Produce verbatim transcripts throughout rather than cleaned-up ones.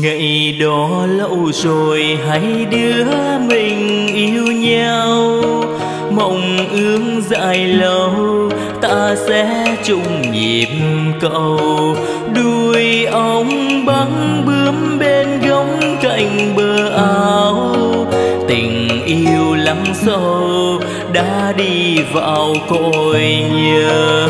Ngày đó lâu rồi hai đứa mình yêu nhau, mộng ước dài lâu ta sẽ chung nhịp cầu. Đuôi ong bắn bướm bên gông cạnh bờ áo, tình yêu lắng sâu đã đi vào cội nhớ.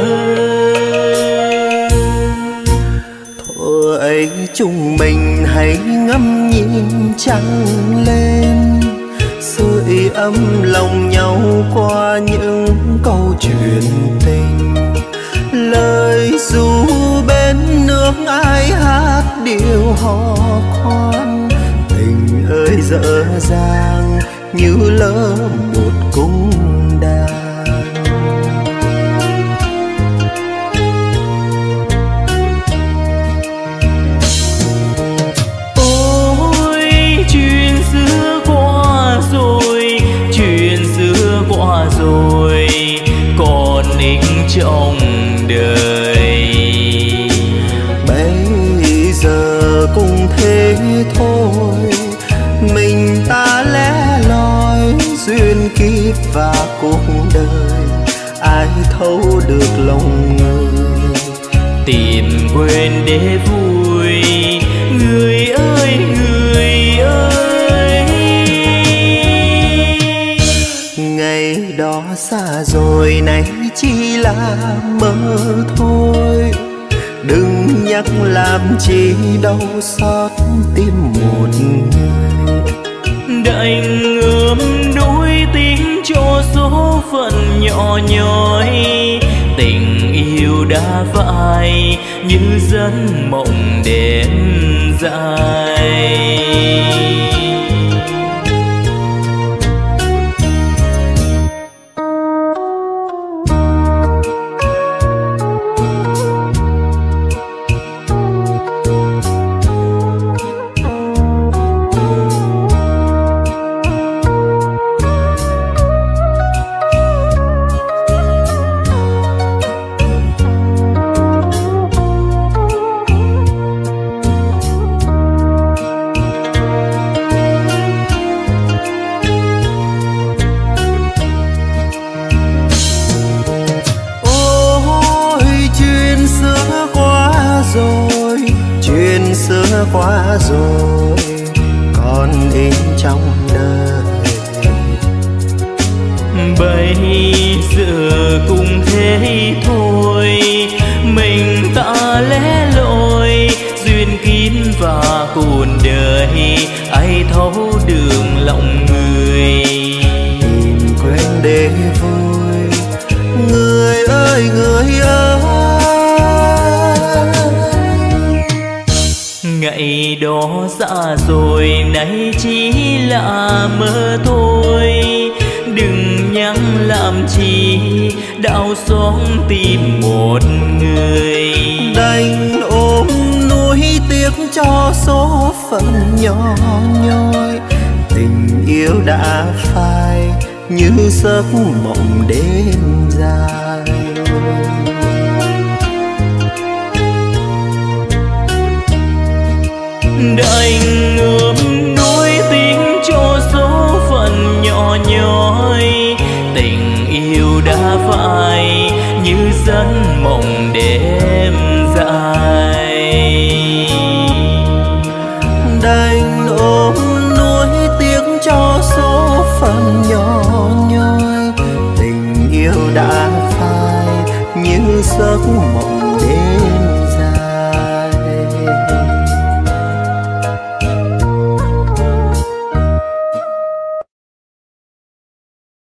Thuở ấy chúng mình hãy ngắm nhìn trăng lên, sưởi ấm lòng nhau qua những câu chuyện tình. Lời ru bên nước ai hát điệu hò khoan, tình ơi dở dang như lỡ một cung đàn. Qua rồi còn ích trong đời, bây giờ cũng thế thôi, mình ta lẻ loi duyên kiếp và cuộc đời, ai thấu được lòng người. Tìm quên để vui người ơi người ơi. Ngày đó xa rồi nay chỉ là mơ thôi, đừng nhắc làm chi đau xót tim một người. Đành ươm nuối tiếng cho số phận nhỏ nhoi, tình yêu đã phai như giấc mộng đêm dài. Qua rồi còn in trong đời, bây giờ cũng thế thôi, mình ta lẻ loi duyên kín và cuộc đời, ai thấu đường lòng người. Tìm quên để vui người ơi người ơi. Ngày đó xa rồi nay chỉ là mơ thôi, đừng nhắc làm chi đau xót tìm một người. Đành ôm nuối tiếc cho số phận nhỏ nhoi, tình yêu đã phai như giấc mộng đêm dài. Đành ươm nuối tiếng cho số phận nhỏ nhoi, tình yêu đã phai như giấc mộng đêm dài. Đành ôm nuối tiếc cho số phận nhỏ nhoi, tình yêu đã phai như giấc mộng